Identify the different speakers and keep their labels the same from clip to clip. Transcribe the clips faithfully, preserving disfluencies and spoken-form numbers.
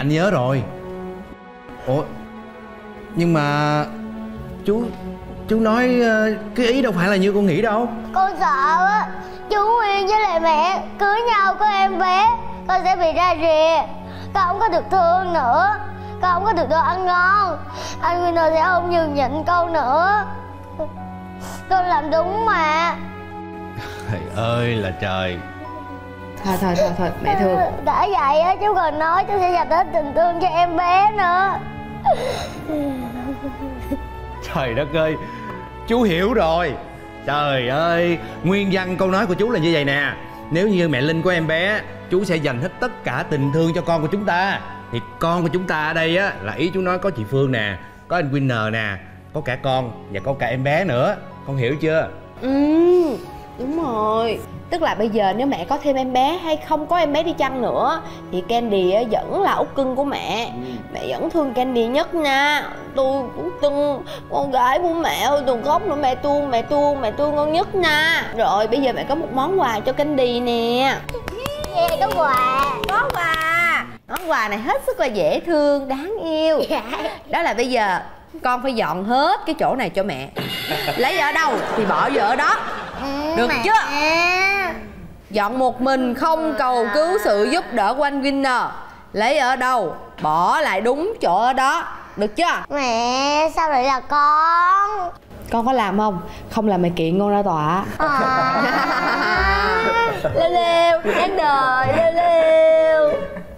Speaker 1: anh nhớ rồi. Ủa, nhưng mà chú chú nói cái ý đâu phải là như con nghĩ đâu.
Speaker 2: Con sợ á, chú Nguyên với lại mẹ cưới nhau có em bé, con sẽ bị ra rìa, con không có được thương nữa, con không có được đồ ăn ngon, anh Nguyên sẽ không nhường nhịn con nữa. Con làm đúng mà.
Speaker 1: Trời ơi là trời.
Speaker 3: Thôi thôi thôi thôi mẹ thương.
Speaker 2: Đã vậy á, chú còn nói chú sẽ dành hết tình thương cho em bé nữa.
Speaker 1: Trời đất ơi, chú hiểu rồi. Trời ơi, nguyên văn câu nói của chú là như vậy nè: nếu như mẹ Linh có em bé, chú sẽ dành hết tất cả tình thương cho con của chúng ta. Thì con của chúng ta ở đây á, là ý chú nói có chị Phương nè, có anh Winner nè, có cả con và có cả em bé nữa. Con hiểu chưa?
Speaker 3: Ừ, đúng rồi. Tức là bây giờ nếu mẹ có thêm em bé hay không có em bé đi chăng nữa thì Candy vẫn là út cưng của mẹ. ừ. Mẹ vẫn thương Candy nhất nha. Tôi cũng cưng con gái của mẹ ơi, từ gốc nữa mẹ thương, mẹ thương, mẹ thương con nhất nha. Rồi bây giờ mẹ có một món quà cho Candy nè.
Speaker 2: Yeah, có quà.
Speaker 3: Có quà. Món quà này hết sức là dễ thương, đáng yêu. Đó là bây giờ con phải dọn hết cái chỗ này cho mẹ. Lấy ở đâu thì bỏ vô ở đó. Được
Speaker 2: mẹ.
Speaker 3: chưa? Dọn một mình không cầu cứu sự giúp đỡ của anh Winner. Lấy ở đâu bỏ lại đúng chỗ ở đó. Được chưa?
Speaker 2: Mẹ, sao lại là con?
Speaker 3: Con có làm không? Không làm mẹ kiện con ra tòa.
Speaker 2: à.
Speaker 3: Lêu lêu, đáng đời, lêu lêu.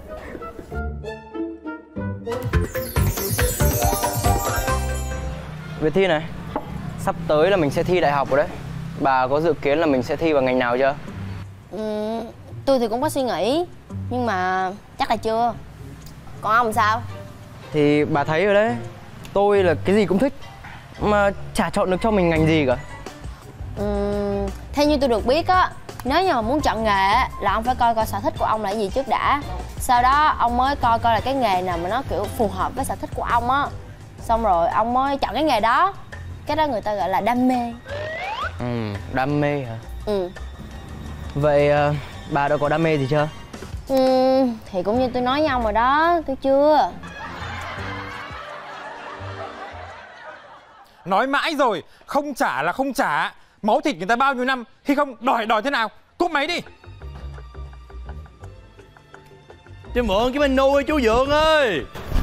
Speaker 4: Việc thi này, sắp tới là mình sẽ thi đại học rồi đấy. Bà có dự kiến là mình sẽ thi vào ngành nào chưa?
Speaker 5: Ừ, tôi thì cũng có suy nghĩ, nhưng mà chắc là chưa. Còn ông sao?
Speaker 4: Thì bà thấy rồi đấy, tôi là cái gì cũng thích, mà chả chọn được cho mình ngành gì cả.
Speaker 5: Ừ, theo như tôi được biết á, nếu như mà muốn chọn nghề á, là ông phải coi coi sở thích của ông là cái gì trước đã. Sau đó ông mới coi coi là cái nghề nào mà nó kiểu phù hợp với sở thích của ông á. Xong rồi ông mới chọn cái nghề đó. Cái đó người ta gọi là đam mê.
Speaker 4: Ừ, đam mê hả?
Speaker 5: Ừ.
Speaker 4: Vậy uh, bà đã có đam mê gì chưa?
Speaker 5: Ừ, thì cũng như tôi nói với ông rồi đó, tôi chưa.
Speaker 6: Nói mãi rồi, không trả là không trả. Máu thịt người ta bao nhiêu năm, khi không đòi đòi thế nào? Cúp máy đi.
Speaker 1: Cho mượn cái menu ơi chú Dượng ơi.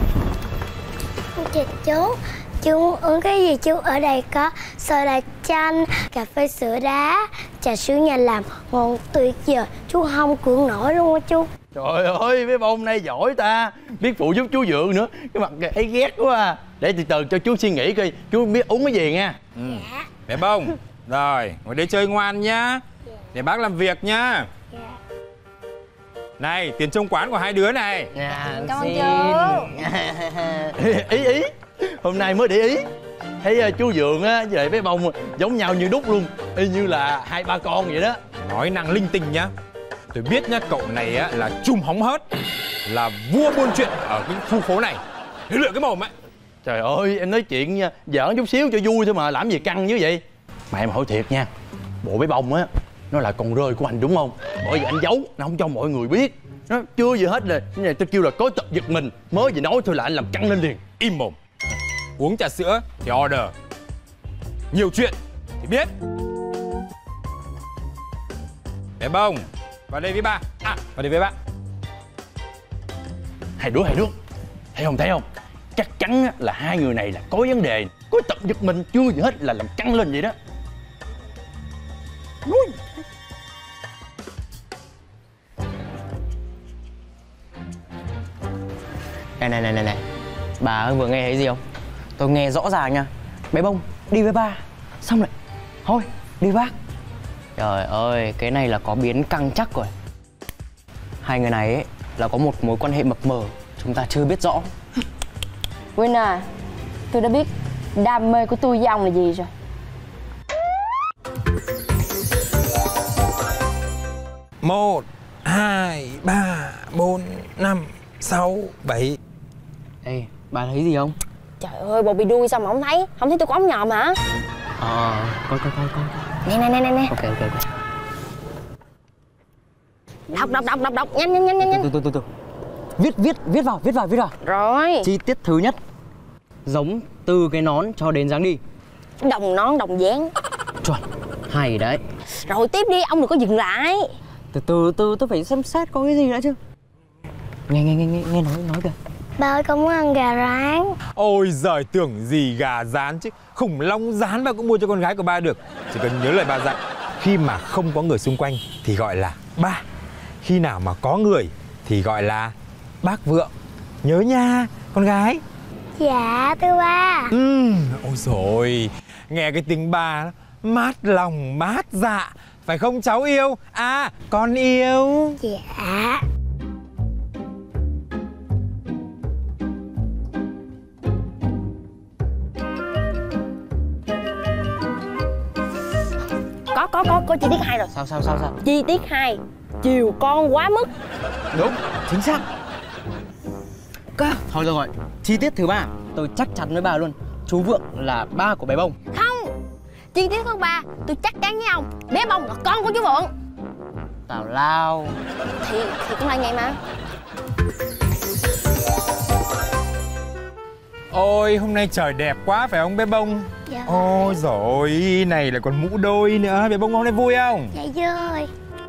Speaker 2: Chào chú, chú muốn uống cái gì chú ở đây có soda chanh, cà phê sữa đá, trà sữa nhà làm ngon tuyệt vời, chú không cưỡng nổi luôn á chú.
Speaker 1: Trời ơi, mấy bông này giỏi ta, biết phụ giúp chú Dượng nữa. Cái mặt ấy ghét quá à. Để từ từ cho chú suy nghĩ coi chú biết uống cái gì nha.
Speaker 6: Ừ. Dạ. Bé Bông, rồi ngồi đây chơi ngoan nhá. Dạ. Để bác làm việc nhá. Dạ. Này, tiền trông quán của hai đứa này.
Speaker 4: Dạ,
Speaker 5: cảm ơn chú.
Speaker 1: Ý ý, hôm nay mới để ý. Thấy uh, chú Dượng á với lại bé Bông giống nhau như đúc luôn, y như là hai ba con vậy đó.
Speaker 6: Nói năng linh tinh nhá. Tôi biết nhá, cậu này á là chùm hóng hớt, là vua buôn chuyện ở cái khu phố này. Hãy lựa cái mồm ấy.
Speaker 1: Trời ơi, em nói chuyện nha, giỡn chút xíu cho vui thôi mà, làm gì căng như vậy. Mà em hỏi thiệt nha, bộ bé Bông á, nó là con rơi của anh đúng không? Bởi vì anh giấu, nó không cho mọi người biết. Nó chưa gì hết rồi, cái này tôi kêu là có tật giật mình. Mới vừa nói thôi là anh làm căng lên liền.
Speaker 6: Im mồm. Uống trà sữa thì order, nhiều chuyện thì biết. Bé Bông, vào đây với ba. À, vào đây với ba.
Speaker 1: Hai đứa, hai đứa, thấy không, thấy không? Chắc chắn là hai người này là có vấn đề, có tật giật mình, chưa gì hết là làm căng lên vậy đó. Ui.
Speaker 4: Này này này này này, bà ơi, vừa nghe thấy gì không? Tôi nghe rõ ràng nha. Bé Bông đi với ba, xong lại thôi đi với bác. Trời ơi, cái này là có biến căng chắc rồi. Hai người này ấy là có một mối quan hệ mập mờ, chúng ta chưa biết rõ.
Speaker 5: Winner, tôi đã biết đam mê của tôi với ông là gì rồi.
Speaker 6: Một, hai, ba, bốn, năm, sáu, bảy.
Speaker 4: Ê, bà thấy gì không?
Speaker 5: Trời ơi, bộ bị đuôi sao mà không thấy? Không thấy tôi có ống nhòm hả?
Speaker 4: Ờ, à, coi coi coi coi.
Speaker 5: Nè nè nè nè nè.
Speaker 4: Ok ok ok.
Speaker 5: Đọc đọc đọc đọc đọc, nhanh nhanh nhanh nhanh nhanh.
Speaker 4: Từ từ từ từ. Viết viết viết vào viết vào viết vào.
Speaker 5: Rồi.
Speaker 4: Chi tiết thứ nhất, giống từ cái nón cho đến dáng đi.
Speaker 5: Đồng nón đồng dáng.
Speaker 4: Chuẩn. Hay đấy.
Speaker 5: Rồi tiếp đi, ông đừng có dừng lại.
Speaker 4: Từ từ từ tôi phải xem xét có cái gì nữa chứ. Nghe nghe nghe nghe, nghe nói nói kìa.
Speaker 2: Ba ơi, con muốn ăn gà rán.
Speaker 6: Ôi giời, tưởng gì gà rán chứ. Khủng long rán ba cũng mua cho con gái của ba được. Chỉ cần nhớ lời ba dặn, khi mà không có người xung quanh thì gọi là ba, khi nào mà có người thì gọi là bác Vượng. Nhớ nha con gái.
Speaker 2: Dạ thưa ba.
Speaker 6: Ừ, ôi rồi, nghe cái tiếng ba mát lòng mát dạ, phải không cháu yêu? À, con yêu.
Speaker 2: Dạ.
Speaker 5: Có có có có chi tiết hai rồi.
Speaker 4: Sao sao sao sao?
Speaker 5: Chi tiết hai, chiều con quá mức.
Speaker 4: Đúng, chính xác. Cơ. Thôi được rồi, chi tiết thứ ba, tôi chắc chắn với bà luôn, chú Vượng là ba của bé Bông.
Speaker 5: Không, chi tiết thứ ba, tôi chắc chắn với ông, bé Bông là con của chú Vượng.
Speaker 4: Tào lao.
Speaker 5: Thì thì cũng là vậy mà.
Speaker 6: Ôi, hôm nay trời đẹp quá phải không bé Bông?
Speaker 2: Dạ.
Speaker 6: Ôi rồi, này là còn mũ đôi nữa. Bé Bông hôm nay vui không?
Speaker 2: Dạ vui.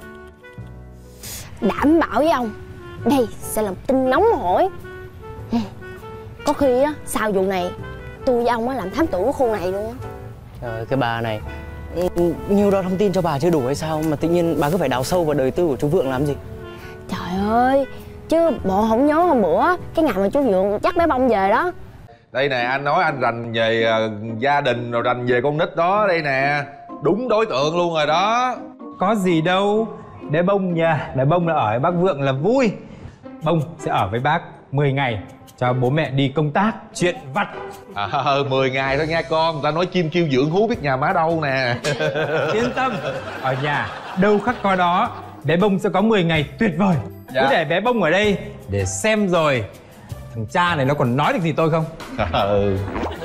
Speaker 5: Đảm bảo với ông, đây sẽ làm tin nóng hổi. Có khi á, sau vụ này tôi với ông á làm thám tử của khu này luôn á.
Speaker 4: Trời ơi, cái bà này, nhiều đó thông tin cho bà chưa đủ hay sao mà tự nhiên bà cứ phải đào sâu vào đời tư của chú Vượng làm gì?
Speaker 5: Trời ơi, chứ bộ không nhớ hôm bữa cái ngày mà chú Vượng dắt bé Bông về đó.
Speaker 7: Đây nè, anh nói anh rành về uh, gia đình rồi rành về con nít đó. Đây nè, đúng đối tượng luôn rồi đó.
Speaker 6: Có gì đâu. Bé Bông nha, bé Bông là ở với bác Vượng là vui. Bông sẽ ở với bác mười ngày cho bố mẹ đi công tác, chuyện vặt.
Speaker 7: À, mười ngày thôi nha con, người ta nói chim kêu dưỡng hú biết nhà má đâu nè.
Speaker 6: Yên tâm, ở nhà đâu khắc có đó. Bé Bông sẽ có mười ngày tuyệt vời.
Speaker 7: Dạ.
Speaker 6: Cứ để bé Bông ở đây để xem rồi thằng cha này nó còn nói được gì tôi không.
Speaker 7: Ừ.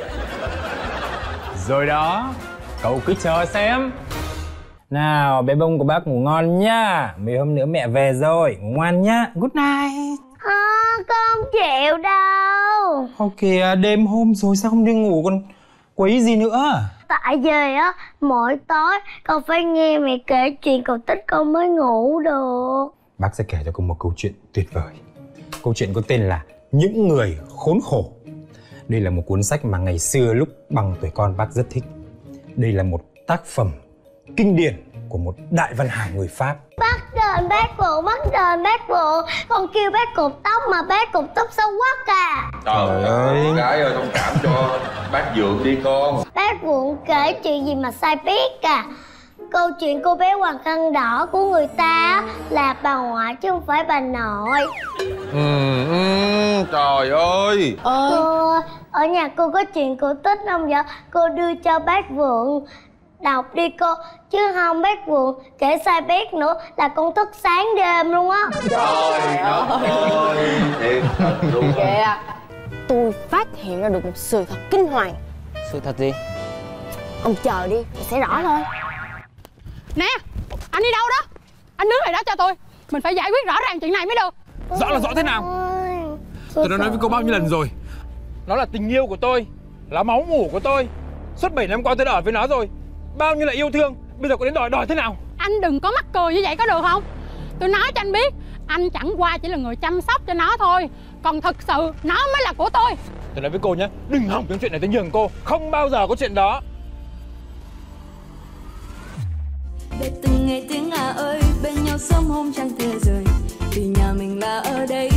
Speaker 6: Rồi đó, cậu cứ chờ xem. Nào, bé Bông của bác ngủ ngon nhá. Mấy hôm nữa mẹ về rồi, ngủ ngoan nhá. Good night.
Speaker 2: À, con không chịu đâu.
Speaker 6: Thôi kìa, đêm hôm rồi sao không đi ngủ còn quấy gì nữa.
Speaker 2: Tại vì á, mỗi tối con phải nghe mẹ kể chuyện cổ tích con mới ngủ được.
Speaker 6: Bác sẽ kể cho con một câu chuyện tuyệt vời. Câu chuyện có tên là Những Người Khốn Khổ. Đây là một cuốn sách mà ngày xưa lúc bằng tuổi con bác rất thích. Đây là một tác phẩm kinh điển của một đại văn hào người Pháp.
Speaker 2: Bác đền bác Vượng, bác đền bác Vượng. Con kêu bác cột tóc mà bác cột tóc xấu quá à.
Speaker 7: Trời ơi, con gái ơi, thông cảm cho bác Vượng đi con.
Speaker 2: Bác Vượng kể chuyện gì mà sai biết à. Câu chuyện cô bé hoàng khăn đỏ của người ta là bà ngoại chứ không phải bà nội.
Speaker 7: Ừ, ừ, trời ơi.
Speaker 2: Cô, ở nhà cô có chuyện cổ tích không vậy? Cô đưa cho bác Vượng đọc đi cô. Chứ không bác Vượng kể sai bét nữa là con thức sáng đêm luôn á.
Speaker 7: Trời ơi, thiệt thật luôn.
Speaker 5: Kìa, tôi phát hiện ra được một sự thật kinh hoàng.
Speaker 4: Sự thật gì?
Speaker 5: Ông chờ đi, sẽ rõ thôi.
Speaker 8: Nè, anh đi đâu đó? Anh đứng lại đó cho tôi. Mình phải giải quyết rõ ràng chuyện này mới được.
Speaker 6: Rõ là rõ thế nào? Tôi đã nói với cô bao nhiêu lần rồi. Nó là tình yêu của tôi, là máu mủ của tôi. Suốt bảy năm qua tôi đã ở với nó rồi. Bao nhiêu là yêu thương, bây giờ có đến đòi đòi thế nào?
Speaker 8: Anh đừng có mắc cười như vậy có được không? Tôi nói cho anh biết, anh chẳng qua chỉ là người chăm sóc cho nó thôi. Còn thực sự nó mới là của tôi.
Speaker 6: Tôi nói với cô nhé, đừng hỏng tiếng chuyện này tôi nhường cô. Không bao giờ có chuyện đó.
Speaker 9: Để từng ngày tiếng à ơi bên nhau sớm hôm trăng thề rời, vì nhà mình là ở đây